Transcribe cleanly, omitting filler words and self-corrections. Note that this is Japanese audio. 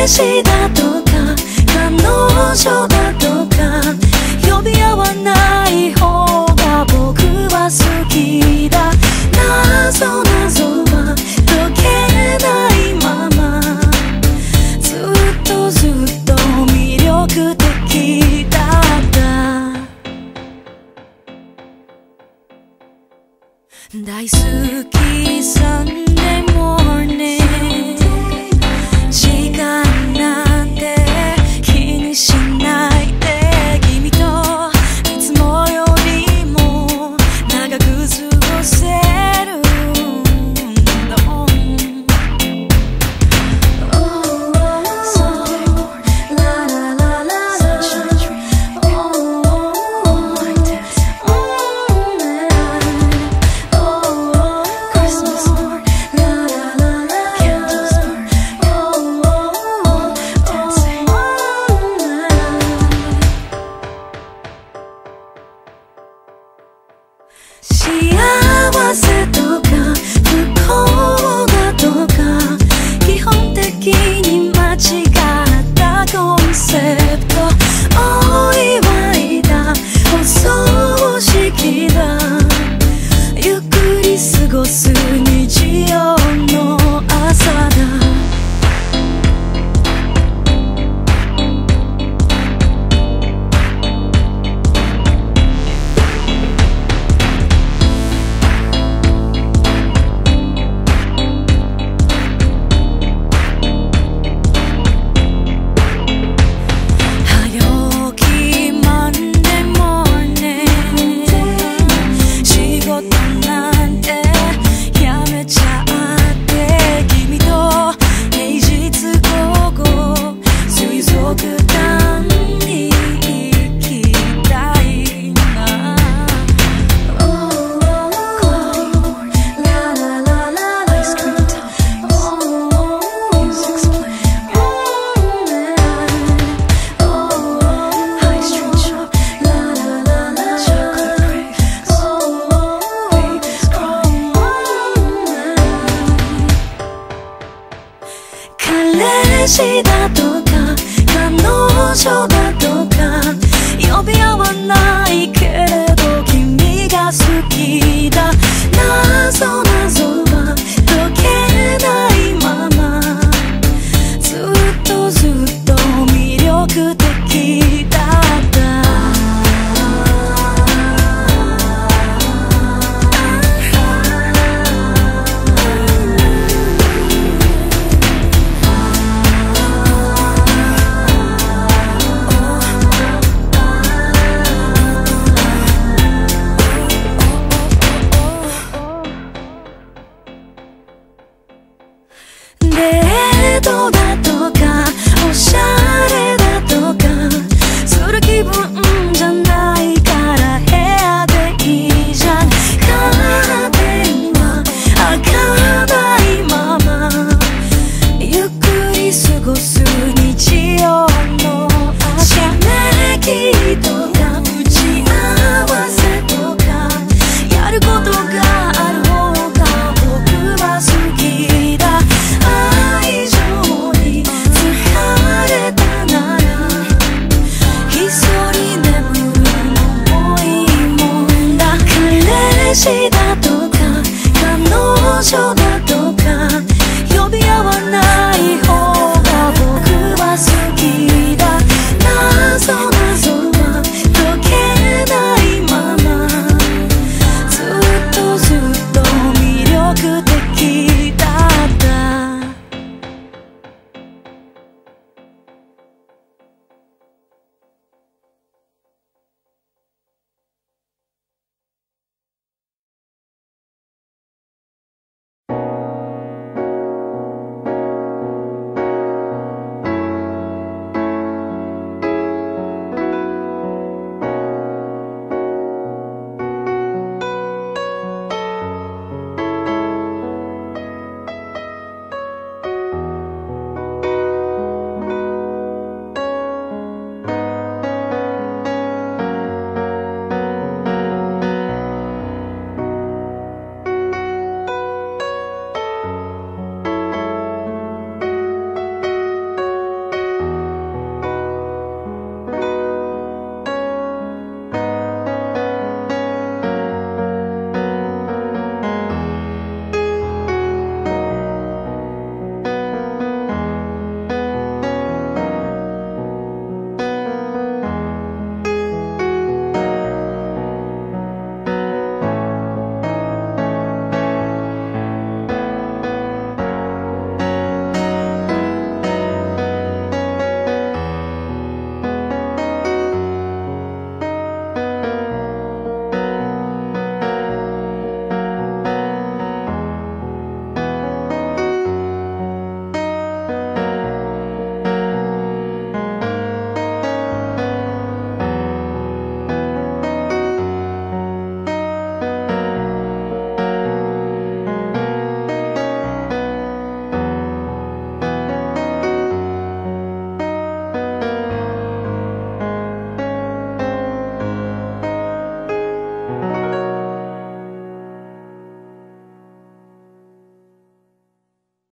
氏だとか彼女だとか呼び合わない方が僕は好きだ。謎は解けないままずっと魅力的だった。大好きサンデーモーニング時間なんて気にしないで君といつもよりも長く過ごせるの。幸せとか不幸だとか基本的に間違ったコンセプト。お祝いだお葬式だゆっくり過ごす日曜の朝だ。彼氏だとか彼女だとか呼び合わないけれど君が好きだ。謎は解けないままずっと魅力的だった。デートだとかおしゃれだとかする気分じゃないから部屋でいいじゃん。カーテンは開かないままゆっくり過ごす日曜の朝。締め切りとか打ち合わせとかやることがある方が僕は好きだ。愛情に疲れたなら一人眠るのもいいもんだ。彼氏だとか彼女だ